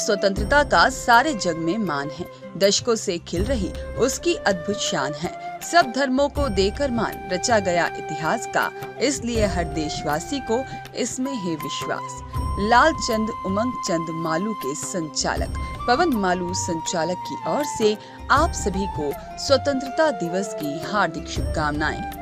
स्वतंत्रता का सारे जग में मान है। दशकों से खिल रही उसकी अद्भुत शान है। सब धर्मों को देकर मान रचा गया इतिहास का, इसलिए हर देशवासी को इसमें है विश्वास। लाल चंद उमंग चंद मालू के संचालक पवन मालू संचालक की ओर से आप सभी को स्वतंत्रता दिवस की हार्दिक शुभकामनाएं।